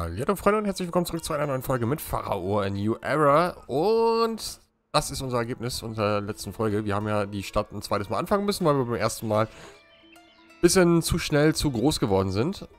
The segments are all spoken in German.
Hallo Freunde und herzlich willkommen zurück zu einer neuen Folge mit Pharao A New Era. Und das ist unser Ergebnis unserer letzten Folge. Wir haben ja die Stadt ein zweites Mal anfangen müssen, weil wir beim ersten Mal ein bisschen zu schnell zu groß geworden sind.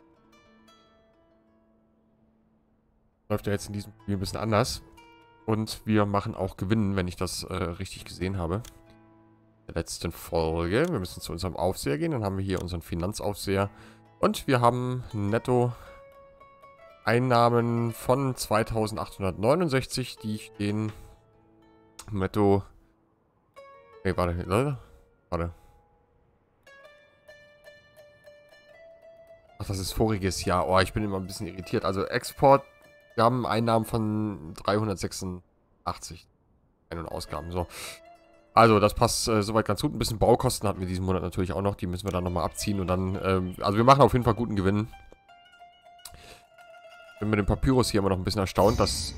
Läuft ja jetzt in diesem Spiel ein bisschen anders. Und wir machen auch Gewinnen, wenn ich das richtig gesehen habe. In der letzten Folge. Wir müssen zu unserem Aufseher gehen. Dann haben wir hier unseren Finanzaufseher. Und wir haben netto Einnahmen von 2869, die stehen netto. Nee, warte. Ach, das ist voriges Jahr. Oh, ich bin immer ein bisschen irritiert. Also Export, wir haben Einnahmen von 386. Ein- und Ausgaben, so. Also, das passt soweit ganz gut. Ein bisschen Baukosten hatten wir diesen Monat natürlich auch noch. Die müssen wir dann nochmal abziehen und dann, also wir machen auf jeden Fall guten Gewinn. Bin mit dem Papyrus hier immer noch ein bisschen erstaunt, dass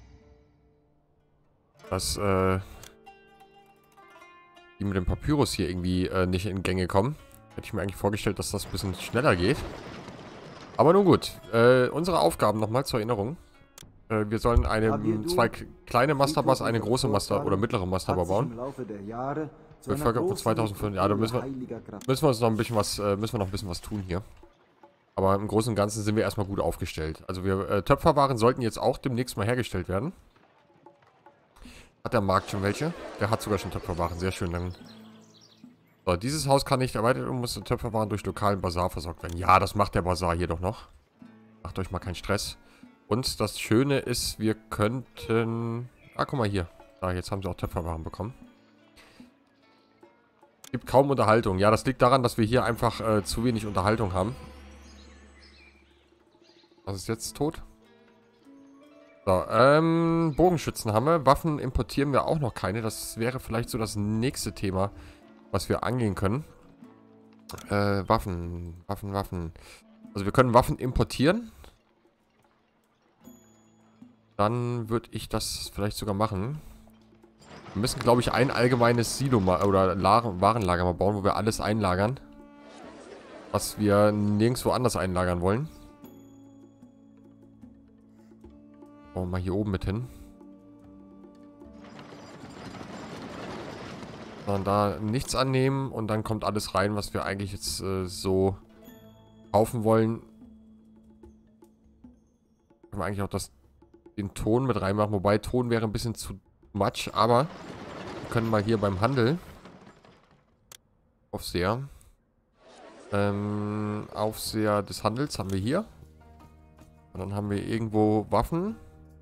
die mit dem Papyrus hier irgendwie nicht in Gänge kommen. Hätte ich mir eigentlich vorgestellt, dass das ein bisschen schneller geht. Aber nun gut. Unsere Aufgaben nochmal zur Erinnerung. Wir sollen zwei kleine Masterbus, eine große Master oder mittlere Masterbar bauen. Bevölkerung 2005. Ja, da müssen wir uns noch ein bisschen was, tun hier. Aber im Großen und Ganzen sind wir erstmal gut aufgestellt. Also wir Töpferwaren sollten jetzt auch demnächst mal hergestellt werden. Hat der Markt schon welche? Der hat sogar schon Töpferwaren. Sehr schön. Dann so, dieses Haus kann nicht erweitert und muss Töpferwaren durch lokalen Bazar versorgt werden. Ja, das macht der Bazar hier doch noch. Macht euch mal keinen Stress. Und das Schöne ist, wir könnten... Ah, guck mal hier. Da, jetzt haben sie auch Töpferwaren bekommen. Gibt kaum Unterhaltung. Ja, das liegt daran, dass wir hier einfach zu wenig Unterhaltung haben. Was ist jetzt tot? So, Bogenschützen haben wir. Waffen importieren wir auch noch keine. Das wäre vielleicht so das nächste Thema, was wir angehen können. Waffen. Also wir können Waffen importieren. Dann würde ich das vielleicht sogar machen. Wir müssen, glaube ich, ein allgemeines Silo oder Warenlager mal bauen, wo wir alles einlagern. Was wir nirgendwo anders einlagern wollen. Bauen wir mal hier oben mit hin. Dann da nichts annehmen und dann kommt alles rein, was wir eigentlich jetzt so kaufen wollen. Können wir eigentlich auch den Ton mit reinmachen. Wobei Ton wäre ein bisschen zu much, aber wir können mal hier beim Handel Aufseher. Aufseher des Handels haben wir hier. Und dann haben wir irgendwo Waffen.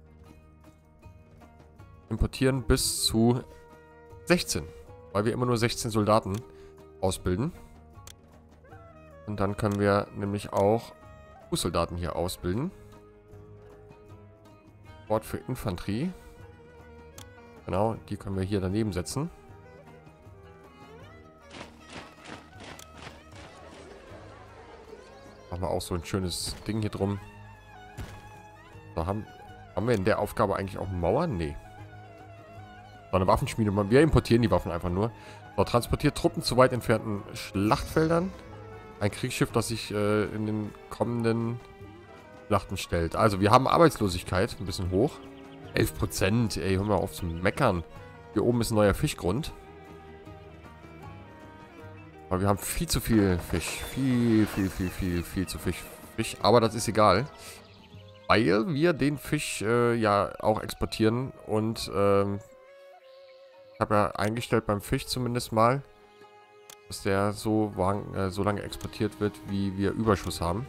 Importieren bis zu 16. Weil wir immer nur 16 Soldaten ausbilden. Und dann können wir nämlich auch Fußsoldaten hier ausbilden. Ort für Infanterie. Genau, die können wir hier daneben setzen. Machen wir auch so ein schönes Ding hier drum. So, haben wir in der Aufgabe eigentlich auch Mauern? Nee. So, eine Waffenschmiede. Wir importieren die Waffen einfach nur. So, transportiert Truppen zu weit entfernten Schlachtfeldern. Ein Kriegsschiff, das sich in den kommenden Schlachten stellt. Also, wir haben Arbeitslosigkeit. Ein bisschen hoch. 11%. Ey, hör mal auf zu meckern. Hier oben ist ein neuer Fischgrund. Aber wir haben viel zu viel Fisch. Viel zu viel Fisch. Aber das ist egal. Weil wir den Fisch ja auch exportieren. Und ich habe ja eingestellt beim Fisch zumindest mal, dass der so lange exportiert wird, wie wir Überschuss haben.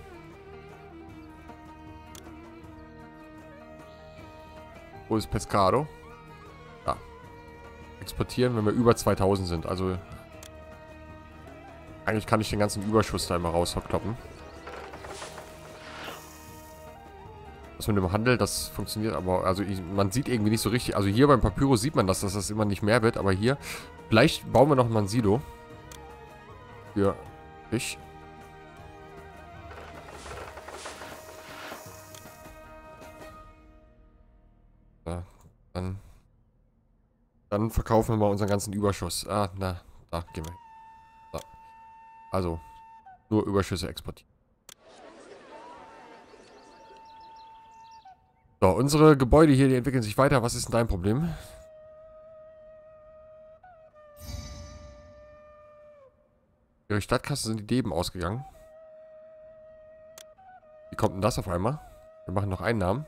Wo ist Pescado? Ja. Exportieren, wenn wir über 2000 sind. Also eigentlich kann ich den ganzen Überschuss da immer raus verkloppen. Das mit dem Handel, das funktioniert aber, also man sieht irgendwie nicht so richtig, also hier beim Papyrus sieht man, dass das immer nicht mehr wird, aber hier, vielleicht bauen wir noch mal ein Silo. Für Fisch. Ja, dann verkaufen wir mal unseren ganzen Überschuss. Ah, na, da gehen wir. So. Also, nur Überschüsse exportieren. So, unsere Gebäude hier, die entwickeln sich weiter. Was ist denn dein Problem? Ihre Stadtkasse sind die Deben ausgegangen. Wie kommt denn das auf einmal? Wir machen noch Einnahmen.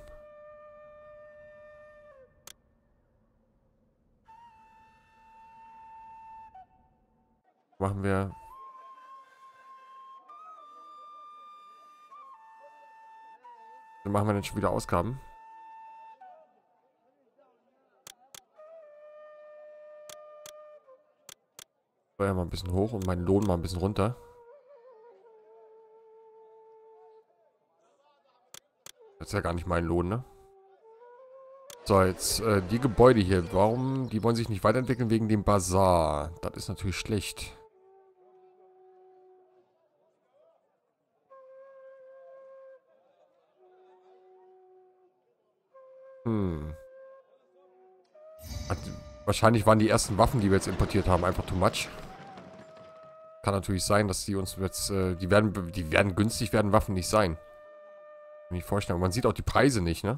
Machen wir... Dann machen wir dann schon wieder Ausgaben. Steuer mal ein bisschen hoch und meinen Lohn mal ein bisschen runter. Das ist ja gar nicht mein Lohn, ne? So, jetzt die Gebäude hier. Warum? Die wollen sich nicht weiterentwickeln wegen dem Bazar. Das ist natürlich schlecht. Wahrscheinlich waren die ersten Waffen, die wir jetzt importiert haben, einfach too much. Kann natürlich sein, dass die uns jetzt... die werden günstig, werden Waffen nicht sein. Kann ich mir vorstellen. Aber man sieht auch die Preise nicht, ne?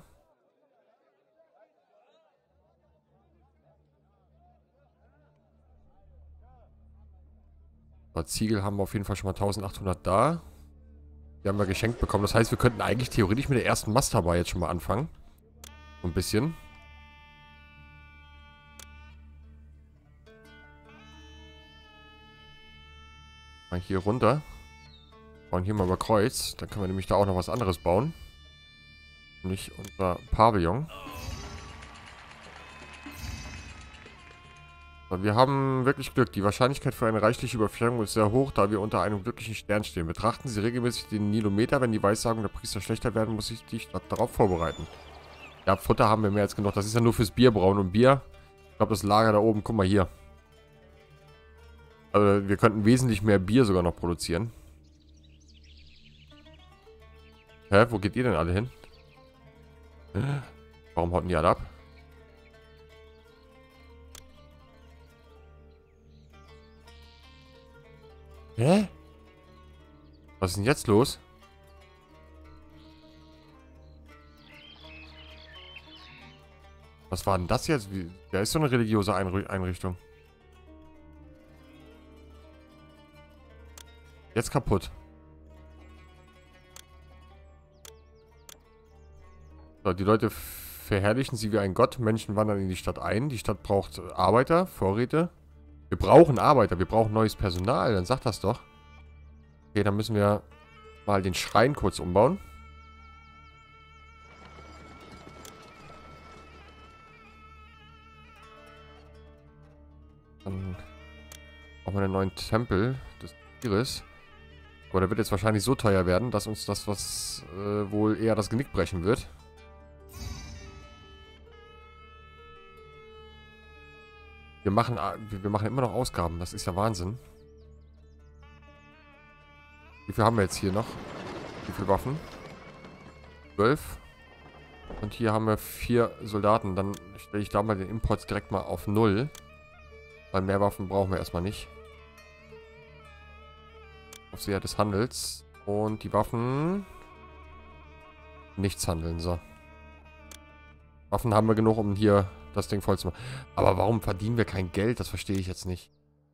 So, Ziegel haben wir auf jeden Fall schon mal 1800 da. Die haben wir geschenkt bekommen. Das heißt, wir könnten eigentlich theoretisch mit der ersten Mastaba jetzt schon mal anfangen. So ein bisschen. Mal hier runter. Bauen hier mal über Kreuz. Dann können wir nämlich da auch noch was anderes bauen. Nämlich unser Pavillon. So, wir haben wirklich Glück. Die Wahrscheinlichkeit für eine reichliche Überflutung ist sehr hoch, da wir unter einem glücklichen Stern stehen. Betrachten Sie regelmäßig den Nilometer. Wenn die Weissagung der Priester schlechter werden, muss sich die Stadt darauf vorbereiten. Ja, Futter haben wir mehr als genug. Das ist ja nur fürs Bierbrauen. Und Bier, ich glaube, das Lager da oben, guck mal hier. Also, wir könnten wesentlich mehr Bier sogar noch produzieren. Hä? Wo geht ihr denn alle hin? Warum hauten die alle ab? Hä? Was ist denn jetzt los? Was war denn das jetzt? Da ist so eine religiöse Einrichtung. Jetzt kaputt. So, die Leute verherrlichen sie wie ein Gott. Menschen wandern in die Stadt ein. Die Stadt braucht Arbeiter, Vorräte. Wir brauchen Arbeiter. Wir brauchen neues Personal. Dann sag das doch. Okay, dann müssen wir mal den Schrein kurz umbauen. Dann brauchen wir einen neuen Tempel des Tieres. Aber der wird jetzt wahrscheinlich so teuer werden, dass uns das was wohl eher das Genick brechen wird. Wir machen immer noch Ausgaben. Das ist ja Wahnsinn. Wie viel haben wir jetzt hier noch? Wie viele Waffen? 12. Und hier haben wir 4 Soldaten. Dann stelle ich da mal den Import direkt mal auf 0. Weil mehr Waffen brauchen wir erstmal nicht. Aufseher des Handels. Und die Waffen... Nichts handeln, so. Waffen haben wir genug, um hier das Ding voll zu machen. Aber warum verdienen wir kein Geld? Das verstehe ich jetzt nicht.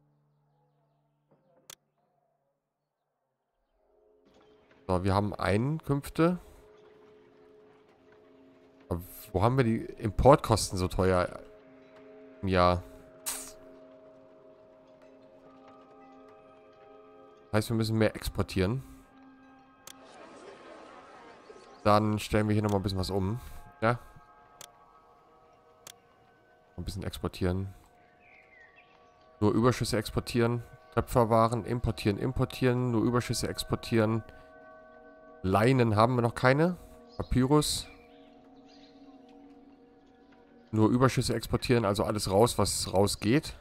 So, wir haben Einkünfte. Aber wo haben wir die Importkosten so teuer im Jahr? Das heißt, wir müssen mehr exportieren. Dann stellen wir hier nochmal ein bisschen was um. Ja. Ein bisschen exportieren. Nur Überschüsse exportieren. Töpferwaren importieren, importieren. Nur Überschüsse exportieren. Leinen haben wir noch keine. Papyrus. Nur Überschüsse exportieren, also alles raus, was rausgeht.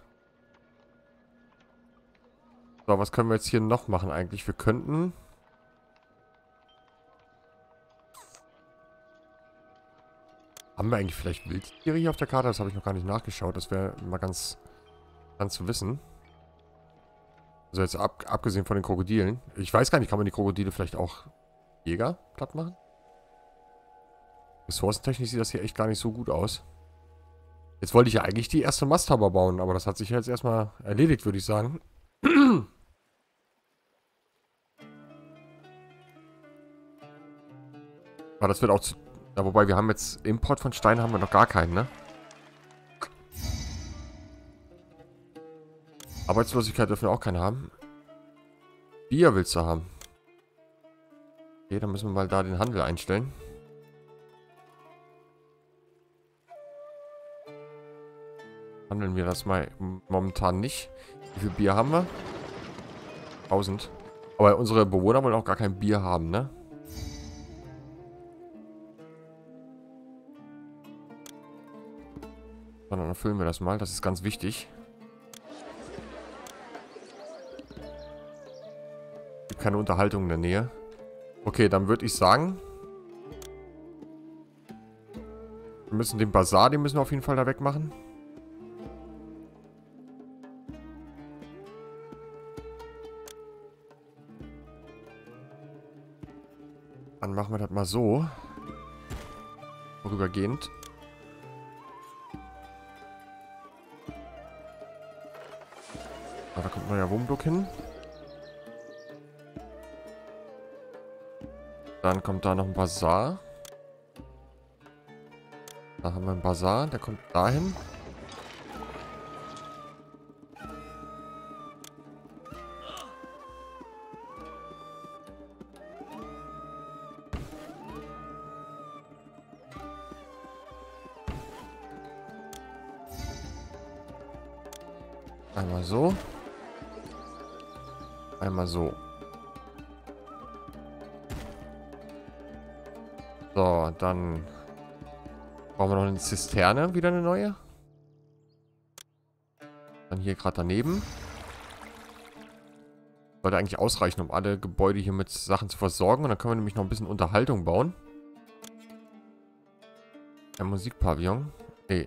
So, was können wir jetzt hier noch machen eigentlich? Wir könnten... Haben wir eigentlich vielleicht Wildtiere hier auf der Karte? Das habe ich noch gar nicht nachgeschaut. Das wäre mal ganz zu wissen. Also jetzt abgesehen von den Krokodilen. Ich weiß gar nicht, kann man die Krokodile vielleicht auch Jäger platt machen? Ressourcentechnisch sieht das hier echt gar nicht so gut aus. Jetzt wollte ich ja eigentlich die erste Masthaber bauen, aber das hat sich ja jetzt erstmal erledigt, würde ich sagen. Aber das wird auch zu... Ja, wobei, wir haben jetzt Import von Steinen haben wir noch gar keinen, ne? Arbeitslosigkeit dürfen wir auch keine haben. Bier willst du haben. Okay, dann müssen wir mal da den Handel einstellen. Handeln wir das mal momentan nicht. Wie viel Bier haben wir? 1000. Aber unsere Bewohner wollen auch gar kein Bier haben, ne? Sondern dann füllen wir das mal. Das ist ganz wichtig. Gibt keine Unterhaltung in der Nähe. Okay, dann würde ich sagen... Wir müssen den Bazar, den müssen wir auf jeden Fall da wegmachen. Dann machen wir das mal so. Vorübergehend. Da kommt ein neuer Wohnblock hin. Dann kommt da noch ein Bazar. Da haben wir einen Bazar, der kommt dahin. Einmal so. Einmal so. So, dann brauchen wir noch eine Zisterne, wieder eine neue. Dann hier gerade daneben. Sollte eigentlich ausreichen, um alle Gebäude hier mit Sachen zu versorgen. Und dann können wir nämlich noch ein bisschen Unterhaltung bauen. Ein Musikpavillon. Nee.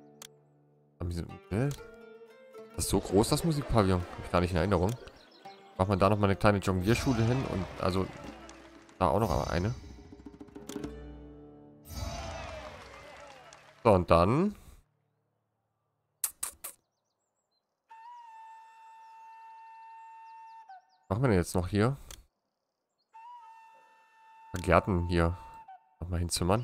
Das ist so groß, das Musikpavillon. Habe ich gar nicht in Erinnerung. Macht man da nochmal eine kleine Jonglierschule hin. Und also da auch noch eine. So, und dann... Was machen wir denn jetzt noch hier? Gärten hier nochmal hinzimmern.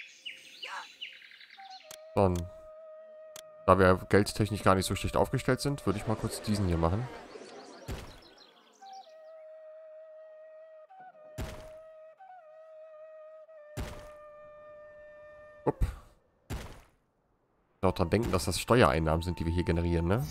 So, und da wir geldtechnisch gar nicht so schlecht aufgestellt sind, würde ich mal kurz diesen hier machen. Upp. Auch dran denken, dass das Steuereinnahmen sind, die wir hier generieren, ne?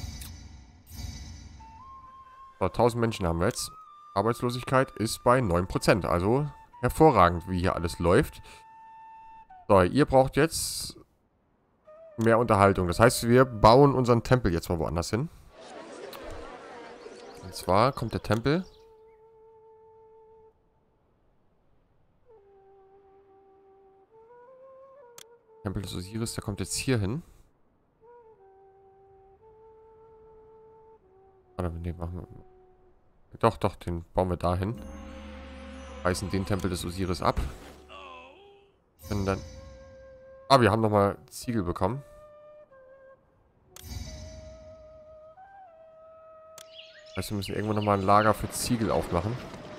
So, 1000 Menschen haben wir jetzt. Arbeitslosigkeit ist bei 9%. Also hervorragend, wie hier alles läuft. So, ihr braucht jetzt mehr Unterhaltung. Das heißt, wir bauen unseren Tempel jetzt mal woanders hin. Und zwar kommt der Tempel. Tempel des Osiris, der kommt jetzt hier hin. Oder nee, machen wir... Doch, den bauen wir dahin. Reißen den Tempel des Osiris ab. Und dann... Ah, wir haben nochmal Ziegel bekommen. Das heißt, wir müssen irgendwo nochmal ein Lager für Ziegel aufmachen.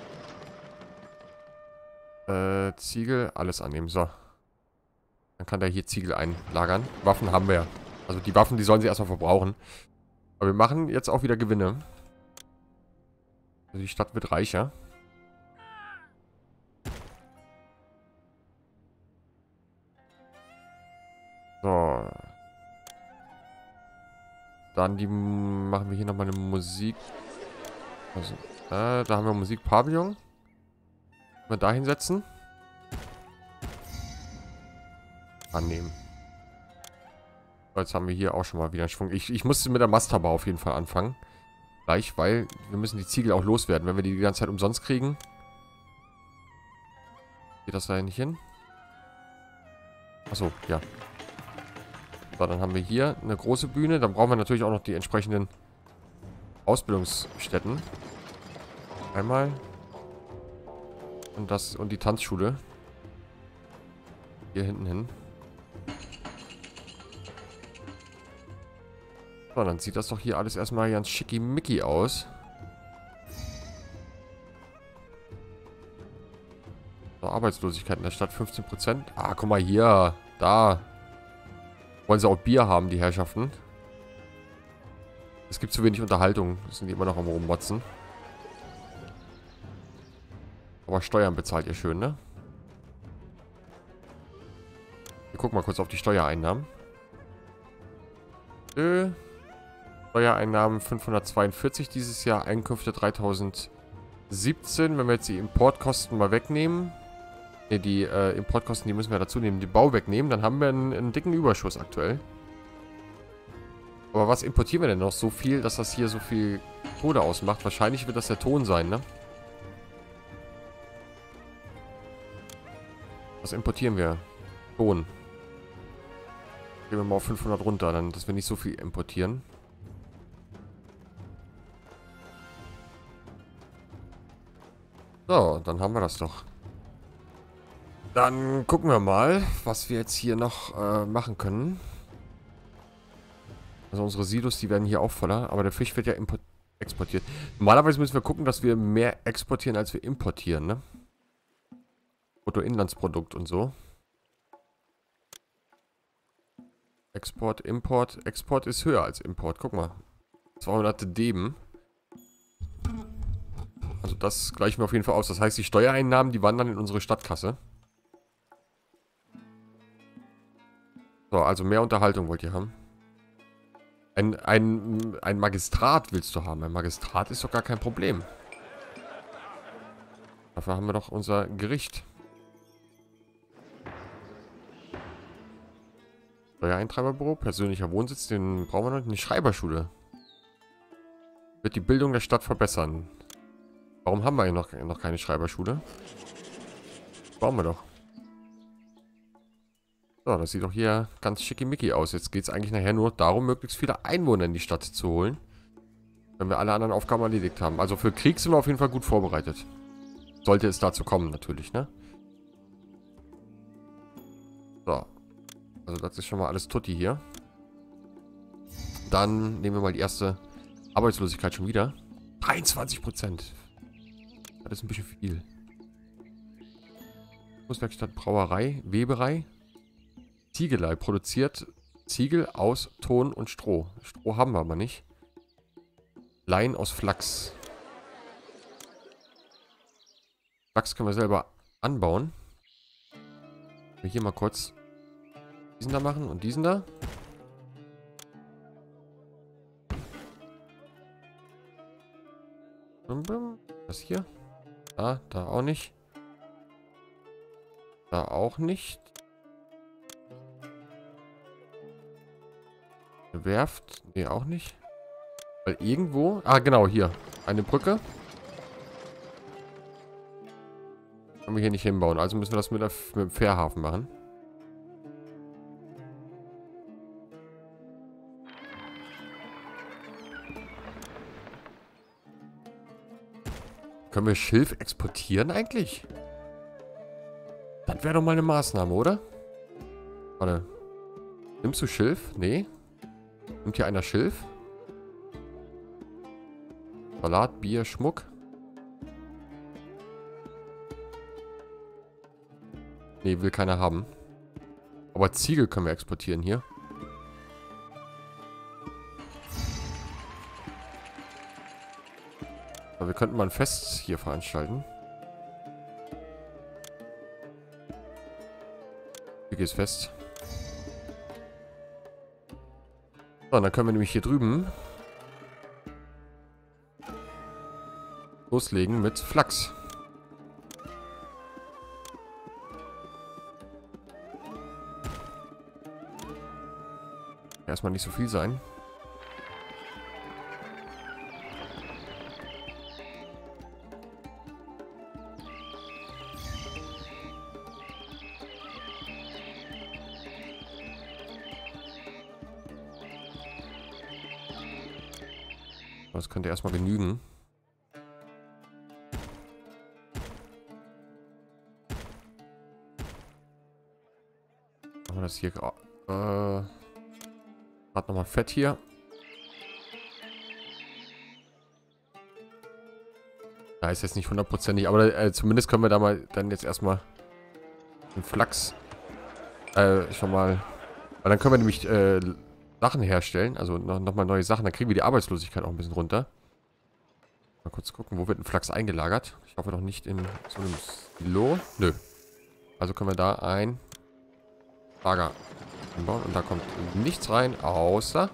Ziegel, alles annehmen. So. Dann kann der hier Ziegel einlagern. Waffen haben wir ja. Also die Waffen, die sollen sie erstmal verbrauchen. Aber wir machen jetzt auch wieder Gewinne. Also die Stadt wird reicher. So. Dann machen wir hier nochmal eine Musik. Also, da haben wir Musikpavillon. Mal da hinsetzen. Annehmen. So, jetzt haben wir hier auch schon mal wieder einen Schwung. Ich musste mit der Masthaber auf jeden Fall anfangen. Gleich, weil wir müssen die Ziegel auch loswerden. Wenn wir die ganze Zeit umsonst kriegen, geht das da nicht hin? Achso, ja. So, dann haben wir hier eine große Bühne. Dann brauchen wir natürlich auch noch die entsprechenden Ausbildungsstätten. Einmal. Und die Tanzschule. Hier hinten hin. So, dann sieht das doch hier alles erstmal ganz schickimicki aus. So, Arbeitslosigkeit in der Stadt 15%. Ah, guck mal hier. Da. Wollen sie auch Bier haben, die Herrschaften. Es gibt zu wenig Unterhaltung. Das sind die immer noch am Rummotzen. Aber Steuern bezahlt ihr schön, ne? Wir gucken mal kurz auf die Steuereinnahmen. Steuereinnahmen 542 dieses Jahr, Einkünfte 3017. Wenn wir jetzt die Importkosten mal wegnehmen. Ne, die Importkosten, die müssen wir dazu nehmen. Die Bau wegnehmen, dann haben wir einen dicken Überschuss aktuell. Aber was importieren wir denn noch so viel, dass das hier so viel Kohle ausmacht? Wahrscheinlich wird das der Ton sein, ne? Was importieren wir? Ton. Gehen wir mal auf 500 runter, dann, dass wir nicht so viel importieren. So, dann haben wir das doch. Dann gucken wir mal, was wir jetzt hier noch machen können. Also unsere Silos, die werden hier auch voller, aber der Fisch wird ja exportiert. Normalerweise müssen wir gucken, dass wir mehr exportieren, als wir importieren, ne? Bruttoinlandsprodukt und so. Export, Import. Export ist höher als Import. Guck mal. 200 Deben. Also das gleichen wir auf jeden Fall aus. Das heißt, die Steuereinnahmen, die wandern in unsere Stadtkasse. So, also mehr Unterhaltung wollt ihr haben. Ein Magistrat willst du haben. Ein Magistrat ist doch gar kein Problem. Dafür haben wir doch unser Gericht. Steuereintreiberbüro, persönlicher Wohnsitz, den brauchen wir noch. Eine Schreiberschule. Wird die Bildung der Stadt verbessern. Warum haben wir hier noch keine Schreiberschule? Brauchen wir doch. So, das sieht doch hier ganz schickimicki aus. Jetzt geht es eigentlich nachher nur darum, möglichst viele Einwohner in die Stadt zu holen. Wenn wir alle anderen Aufgaben erledigt haben. Also für Krieg sind wir auf jeden Fall gut vorbereitet. Sollte es dazu kommen, natürlich, ne? So. Also das ist schon mal alles tutti hier. Dann nehmen wir mal die erste Arbeitslosigkeit schon wieder. 23%. Das ist ein bisschen viel. Großwerkstatt, Brauerei, Weberei. Ziegelei produziert Ziegel aus Ton und Stroh. Stroh haben wir aber nicht. Lein aus Flachs. Flachs können wir selber anbauen. Wir hier mal kurz diesen da machen und diesen da. Das hier. Da auch nicht. Da auch nicht. Eine Werft. Nee, auch nicht. Weil irgendwo... Ah, genau, hier. Eine Brücke. Können wir hier nicht hinbauen. Also müssen wir das mit dem Fährhafen machen. Können wir Schilf exportieren eigentlich? Das wäre doch mal eine Maßnahme, oder? Warte. Nimmst du Schilf? Nee. Nimmt hier einer Schilf? Salat, Bier, Schmuck. Nee, will keiner haben. Aber Ziegel können wir exportieren hier. Aber wir könnten mal ein Fest hier veranstalten. Hier geht's fest. So, dann können wir nämlich hier drüben loslegen mit Flachs. Erstmal nicht so viel sein. Das könnte erstmal genügen. ist hier gerade nochmal Fett hier. Da ist jetzt nicht hundertprozentig, aber zumindest können wir da mal dann jetzt erstmal den Flachs schon mal. Weil dann können wir nämlich Sachen herstellen, also nochmal neue Sachen. Dann kriegen wir die Arbeitslosigkeit auch ein bisschen runter. Mal kurz gucken, wo wird ein Flachs eingelagert? Ich hoffe doch nicht in so einem Silo. Nö. Also können wir da ein Lager einbauen und da kommt nichts rein, außer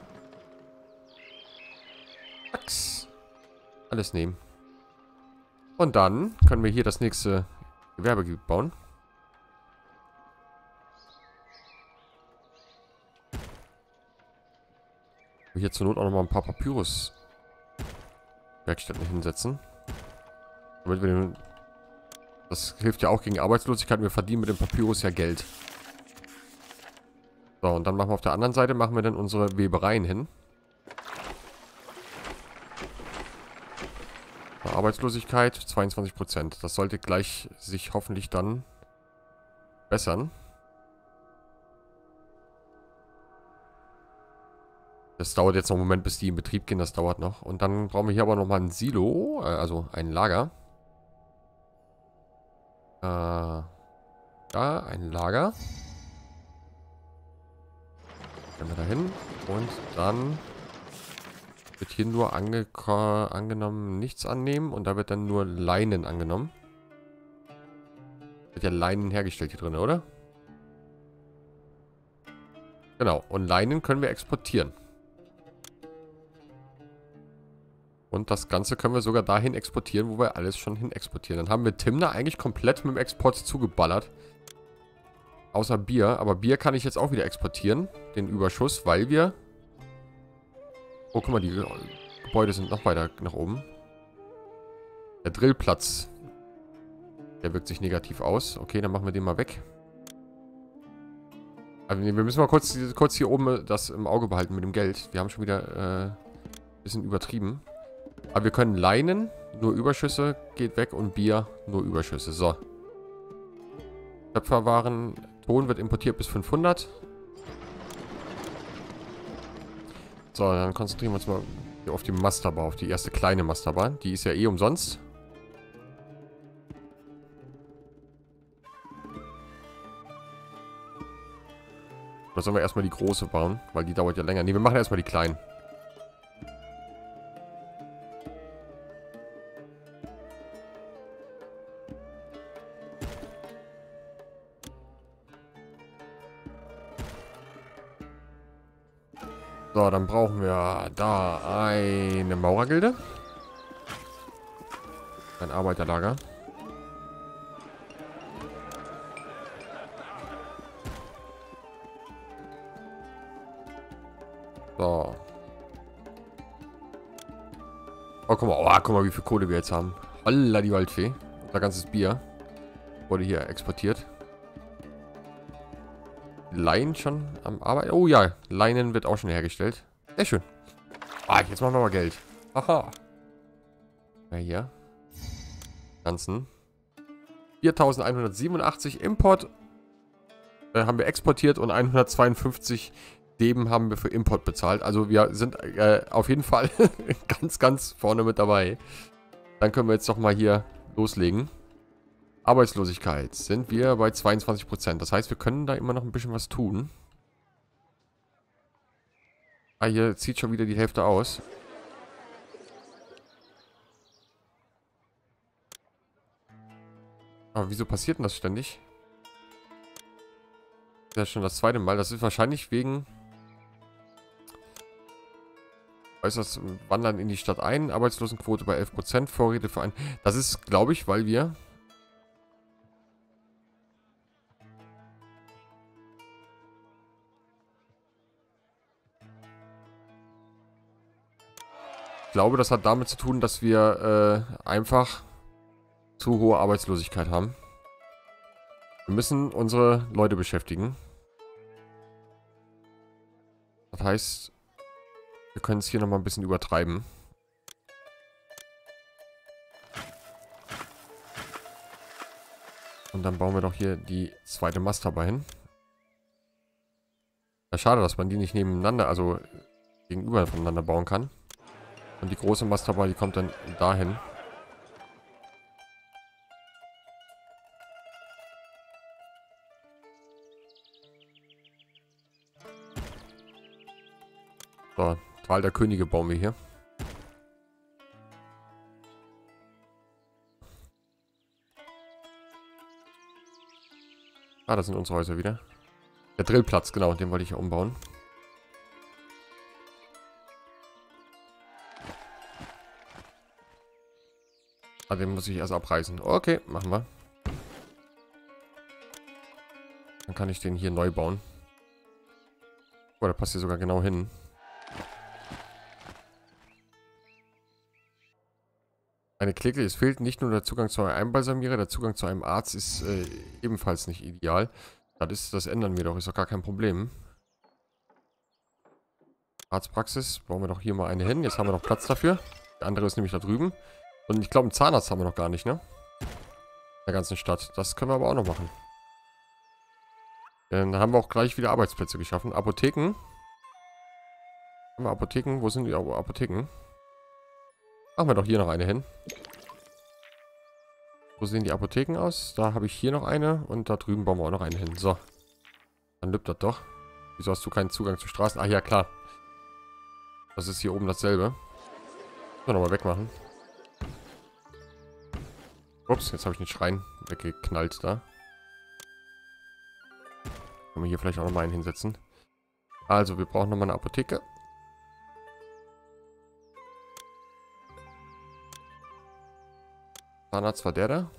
Flachs. Alles nehmen. Und dann können wir hier das nächste Gewerbegebiet bauen. Hier zur Not auch nochmal ein paar Papyrus-Werkstätten hinsetzen. Damit wir den, das hilft ja auch gegen Arbeitslosigkeit. Wir verdienen mit dem Papyrus ja Geld. So, und dann machen wir auf der anderen Seite machen wir dann unsere Webereien hin. So, Arbeitslosigkeit 22%. Das sollte gleich sich hoffentlich dann bessern. Das dauert jetzt noch einen Moment, bis die in Betrieb gehen. Das dauert noch. Und dann brauchen wir hier aber nochmal ein Silo. Also ein Lager. Da ein Lager. Gehen wir da hin. Und dann wird hier nur angenommen nichts annehmen. Und da wird dann nur Leinen angenommen. Wird ja Leinen hergestellt hier drin, oder? Genau. Und Leinen können wir exportieren. Und das Ganze können wir sogar dahin exportieren, wo wir alles schon hin exportieren. Dann haben wir Timna eigentlich komplett mit dem Export zugeballert. Außer Bier. Aber Bier kann ich jetzt auch wieder exportieren. Den Überschuss, weil wir... Oh, guck mal, die Gebäude sind noch weiter nach oben. Der Drillplatz. Der wirkt sich negativ aus. Okay, dann machen wir den mal weg. Also wir müssen mal kurz hier oben das im Auge behalten mit dem Geld. Wir haben schon wieder ein bisschen übertrieben. Aber wir können Leinen, nur Überschüsse, geht weg. Und Bier, nur Überschüsse. So. Töpferwaren, Ton wird importiert bis 500. So, dann konzentrieren wir uns mal hier auf die Masterbau, auf die erste kleine Masterbahn. Die ist ja eh umsonst. Oder sollen wir erstmal die große bauen? Weil die dauert ja länger. Ne, wir machen erstmal die kleinen. So, dann brauchen wir da eine Maurergilde. Ein Arbeiterlager. So. Oh, guck mal, wie viel Kohle wir jetzt haben. Holla, die Waldfee. Unser ganzes Bier wurde hier exportiert. Leinen schon am Arbeiten. Oh ja, Leinen wird auch schon hergestellt. Sehr schön. Ah, jetzt machen wir mal Geld. Aha. Ja, hier. Ganzen. 4.187 Import haben wir exportiert und 152 Leben haben wir für Import bezahlt. Also wir sind auf jeden Fall ganz, ganz vorne mit dabei. Dann können wir jetzt doch mal hier loslegen. Arbeitslosigkeit sind wir bei 22%. Das heißt, wir können da immer noch ein bisschen was tun. Ah, hier zieht schon wieder die Hälfte aus. Aber wieso passiert denn das ständig? Das ist ja schon das zweite Mal. Das ist wahrscheinlich wegen... äußerst Wandern in die Stadt ein. Arbeitslosenquote bei 11%. Vorräte für ein... Das ist, glaube ich, weil wir... Ich glaube, das hat damit zu tun, dass wir einfach zu hohe Arbeitslosigkeit haben. Wir müssen unsere Leute beschäftigen. Das heißt, wir können es hier nochmal ein bisschen übertreiben. Und dann bauen wir doch hier die zweite Masterbahn hin. Ja, schade, dass man die nicht nebeneinander, also gegenüber voneinander bauen kann. Und die große Masterball, die kommt dann dahin. So, Tal der Könige bauen wir hier. Ah, das sind unsere Häuser wieder. Der Drillplatz, genau, den wollte ich ja umbauen. Ah, den muss ich erst abreißen. Okay, machen wir. Dann kann ich den hier neu bauen. Oh, der passt hier sogar genau hin. Eine Klicke, es fehlt nicht nur der Zugang zu einem Einbalsamierer, der Zugang zu einem Arzt ist ebenfalls nicht ideal. Das ändern wir doch, ist doch gar kein Problem. Arztpraxis, bauen wir doch hier mal eine hin. Jetzt haben wir noch Platz dafür. Der andere ist nämlich da drüben. Und ich glaube, einen Zahnarzt haben wir noch gar nicht, ne? In der ganzen Stadt. Das können wir aber auch noch machen. Dann haben wir auch gleich wieder Arbeitsplätze geschaffen. Apotheken. Haben wir Apotheken? Wo sind die Apotheken? Machen wir doch hier noch eine hin. Wo sehen die Apotheken aus? Da habe ich hier noch eine und da drüben bauen wir auch noch eine hin. So. Dann lübt das doch. Wieso hast du keinen Zugang zu Straßen? Ach ja, klar. Das ist hier oben dasselbe. So, nochmal wegmachen. Ups, jetzt habe ich den Schrein weggeknallt da. Können wir hier vielleicht auch nochmal einen hinsetzen. Also, wir brauchen nochmal eine Apotheke. Zahnarzt war der da.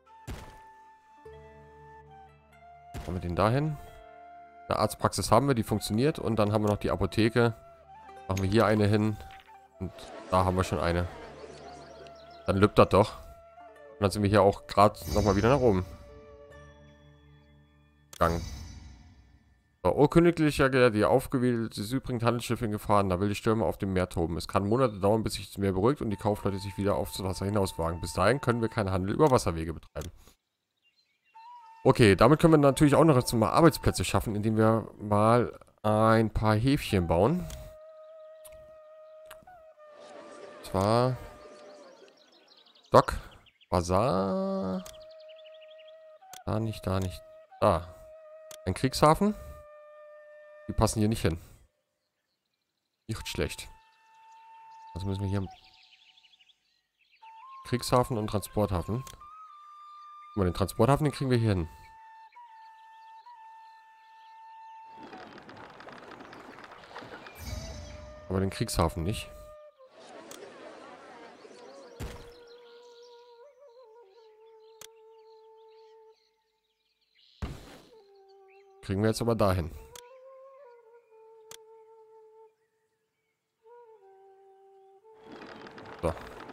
Machen wir den dahin. Eine Arztpraxis haben wir, die funktioniert. Und dann haben wir noch die Apotheke. Machen wir hier eine hin. Und da haben wir schon eine. Dann lübt das doch. Und dann sind wir hier auch gerade nochmal wieder nach oben gegangen. So, oh königlicher Gelehrter, die aufgewählte Süd bringt Handelsschiffe in Gefahren. Da will die Stürme auf dem Meer toben. Es kann Monate dauern, bis sich das Meer beruhigt und die Kaufleute sich wieder aufs Wasser hinauswagen. Bis dahin können wir keinen Handel über Wasserwege betreiben. Okay, damit können wir natürlich auch noch jetzt mal Arbeitsplätze schaffen, indem wir mal ein paar Häfchen bauen. Und zwar Dock, Bazar. Da nicht, da nicht. Da. Ein Kriegshafen. Die passen hier nicht hin. Nicht schlecht. Also müssen wir hier Kriegshafen und Transporthafen. Guck mal, den Transporthafen, den kriegen wir hier hin. Aber den Kriegshafen nicht. Kriegen wir jetzt aber dahin. So.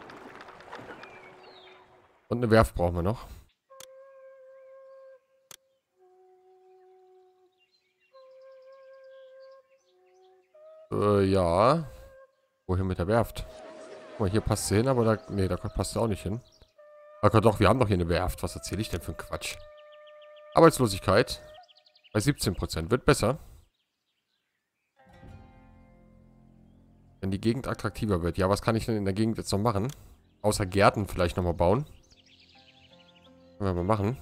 Und eine Werft brauchen wir noch. Ja. Wohin mit der Werft? Guck mal, hier passt sie hin, aber da... Nee, da passt sie auch nicht hin. Aber doch, wir haben doch hier eine Werft. Was erzähle ich denn für einen Quatsch? Arbeitslosigkeit. Bei 17%. Wird besser. Wenn die Gegend attraktiver wird. Ja, was kann ich denn in der Gegend jetzt noch machen? Außer Gärten vielleicht nochmal bauen. Können wir mal machen.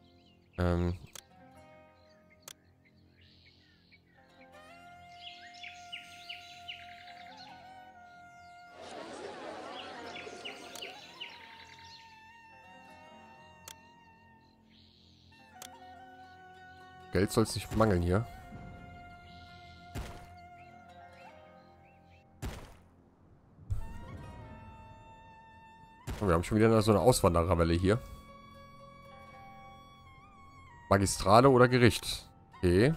Geld soll es nicht mangeln hier. Wir haben schon wieder so eine Auswandererwelle hier. Magistrale oder Gericht. Okay.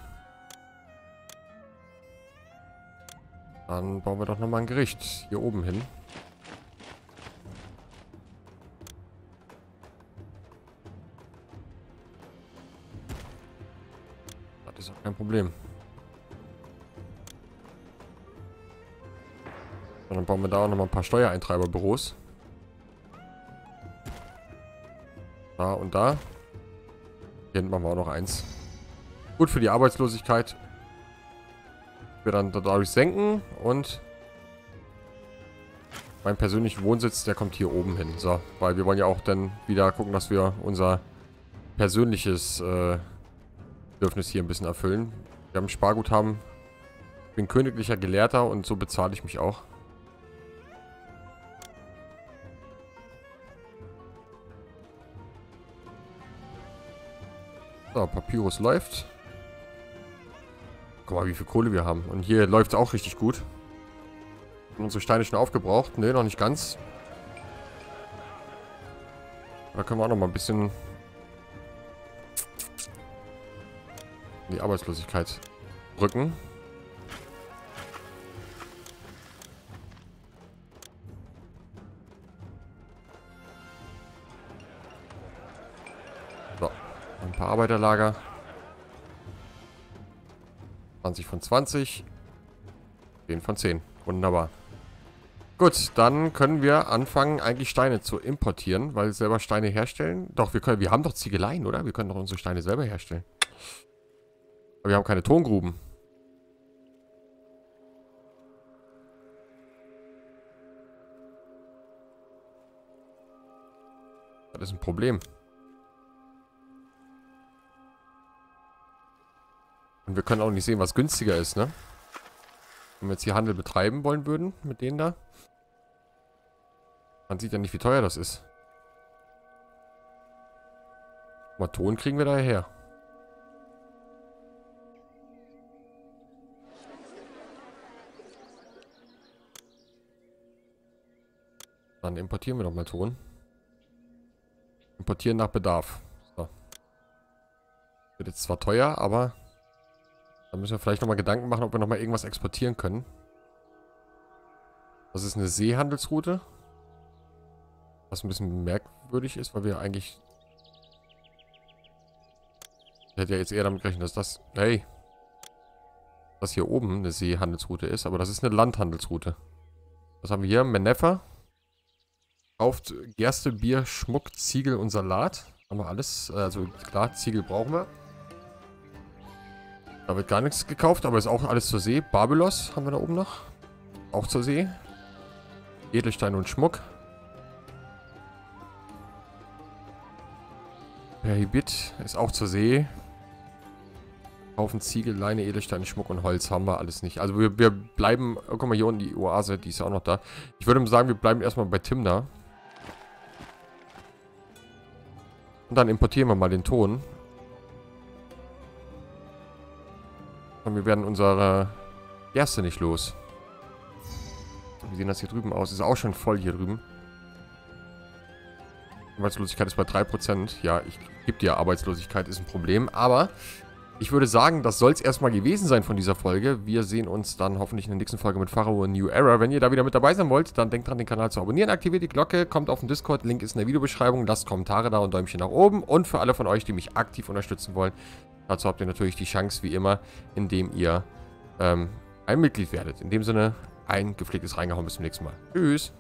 Dann bauen wir doch nochmal ein Gericht hier oben hin. Das ist auch kein Problem. Und dann bauen wir da auch nochmal ein paar Steuereintreiberbüros. Da und da. Hier hinten machen wir auch noch eins. Gut für die Arbeitslosigkeit. Wir dann dadurch senken und mein persönlicher Wohnsitz, der kommt hier oben hin. So, weil wir wollen ja auch dann wieder gucken, dass wir unser persönliches Bedürfnis hier ein bisschen erfüllen. Wir haben Sparguthaben. Ich bin königlicher Gelehrter und so bezahle ich mich auch. So, Papyrus läuft. Guck mal, wie viel Kohle wir haben. Und hier läuft es auch richtig gut. Unsere Steine schon aufgebraucht. Ne, noch nicht ganz. Da können wir auch noch mal ein bisschen in die Arbeitslosigkeit rücken. So, ein paar Arbeiterlager. 20 von 20. 10 von 10. Wunderbar. Gut, dann können wir anfangen, eigentlich Steine zu importieren, weil selber Steine herstellen. Doch, wir haben doch Ziegeleien, oder? Wir können doch unsere Steine selber herstellen. Aber wir haben keine Tongruben. Das ist ein Problem. Und wir können auch nicht sehen, was günstiger ist, ne? Wenn wir jetzt hier Handel betreiben wollen würden, mit denen da. Man sieht ja nicht, wie teuer das ist. Mal Ton kriegen wir daher. Dann importieren wir doch mal Ton. Importieren nach Bedarf. So. Wird jetzt zwar teuer, aber da müssen wir vielleicht nochmal Gedanken machen, ob wir nochmal irgendwas exportieren können. Das ist eine Seehandelsroute. Was ein bisschen merkwürdig ist, weil wir eigentlich... Ich hätte ja jetzt eher damit gerechnet, dass das... Hey! Das hier oben eine Seehandelsroute ist, aber das ist eine Landhandelsroute. Was haben wir hier? Menefa. Kauft Gerste, Bier, Schmuck, Ziegel und Salat. Haben wir alles. Also klar, Ziegel brauchen wir. Da wird gar nichts gekauft, aber ist auch alles zur See. Barbelos haben wir da oben noch. Auch zur See. Edelstein und Schmuck. Perhibit ist auch zur See. Haufen Ziegel, Leine, Edelsteine, Schmuck und Holz haben wir alles nicht. Also wir bleiben... Oh, guck mal, hier unten die Oase, die ist ja auch noch da. Ich würde sagen, wir bleiben erstmal bei Timna. Und dann importieren wir mal den Ton. Und wir werden unsere Gerste nicht los. Wie sieht das hier drüben aus? Ist auch schon voll hier drüben. Arbeitslosigkeit ist bei 3%. Ja, ich gebe dir, Arbeitslosigkeit ist ein Problem. Aber ich würde sagen, das soll es erstmal gewesen sein von dieser Folge. Wir sehen uns dann hoffentlich in der nächsten Folge mit Pharao New Era. Wenn ihr da wieder mit dabei sein wollt, dann denkt dran, den Kanal zu abonnieren. Aktiviert die Glocke, kommt auf den Discord. Link ist in der Videobeschreibung. Lasst Kommentare da und Däumchen nach oben. Und für alle von euch, die mich aktiv unterstützen wollen, dazu habt ihr natürlich die Chance, wie immer, indem ihr ein Mitglied werdet. In dem Sinne, ein gepflegtes Reingehauen. Bis zum nächsten Mal. Tschüss.